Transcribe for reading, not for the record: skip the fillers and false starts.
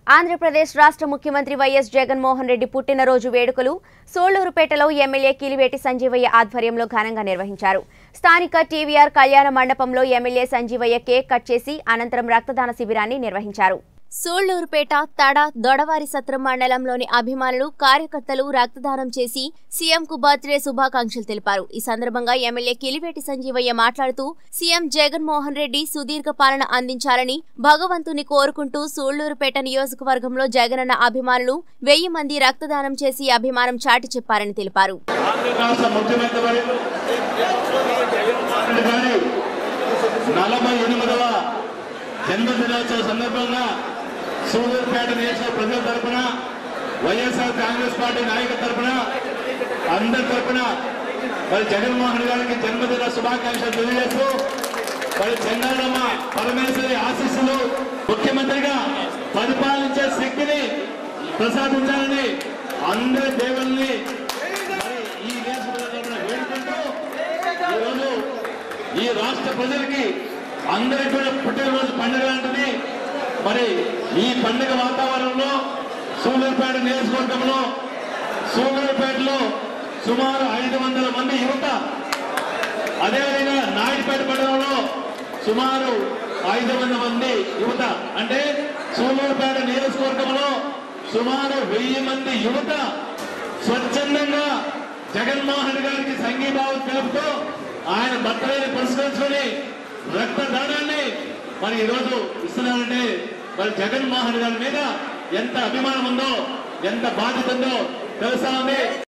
Andhra Pradesh రాష్ట్ర ముఖ్యమంత్రి YS Jaganmohan Reddy పుట్టినరోజు వేడుకలు సోళ్లూరుపేటలో ఎమ్మెల్యే కిలివేటి సంజీవయ్య ఆధ్వర్యంలో ఘనంగా నిర్వహించారు. స్థానిక టీవీఆర్ కళ్యాణ మండపంలో ఎమ్మెల్యే సంజీవయ్య కేక్ కట్ చేసి అనంతరం రక్తదాన శిబిరాన్ని నిర్వహించారు. సోళ్లూరుపేట తడ దొడవారి సత్రం మండలంలోని అభిమానులు కార్యకర్తలు రక్తదానం చేసి సీఎంకు బర్త్డే శుభాకాంక్షలు తెలిపారు. ఈ సందర్భంగా ఎమ్మెల్యే కిలివేటి సంజీవయ్య మాట్లాడుతూ సీఎం జగన్మోహన్ రెడ్డి సుదీర్ఘ పాలన అందించాలని భగవంతుని కోరుకుంటూ సోళ్లూరుపేట నియోజకవర్గంలో జగనన్న అభిమానులు 1000 మంది రక్తదానం చేసి అభిమానం చాటి చెప్పారని తెలిపారు. సూళ్లూరుపేట నియోజక ప్రజల తరపున వైఎస్ఆర్ కాంగ్రెస్ పార్టీ నాయకుల తరపున అందరి తరపున మరి జగన్మోహన్ గారికి జన్మదిన శుభాకాంక్షలు తెలియజేస్తూ మరి చెన్నారమ్మ పరమేశ్వరి ఆశీస్సులు ముఖ్యమంత్రిగా పరిపాలించే శక్తిని ప్రసాదించాలని అందరి దేవుల్ని ఈ నియోజకవర్గంలో వేడుకుంటూ ఈరోజు ఈ రాష్ట్ర ప్రజలకి అందరికీ కూడా పుట్టినరోజు పండుగ లాంటిది. మరి ఈ పండుగ వాతావరణంలో సూళ్లూరుపేట నియోజకవర్గంలో సూళ్లూరుపేటలో సుమారు 500 మంది యువత, అదేవిధంగా నాయుడుపేట మండలంలో సుమారు 500 మంది యువత, అంటే సూళ్లూరుపేట నియోజకవర్గంలో సుమారు 1000 మంది యువత స్వచ్ఛందంగా జగన్మోహన్ గారికి సంఘీభావం తెలుపుతూ ఆయన బర్త్డేని పురస్కరించుకొని రక్తదానాన్ని మరి ఈరోజు ఇస్తున్నారంటే మరి జగన్మోహన్ గారి మీద ఎంత అభిమానం ఉందో, ఎంత బాధ్యత ఉందో తెలుసా ఉంది.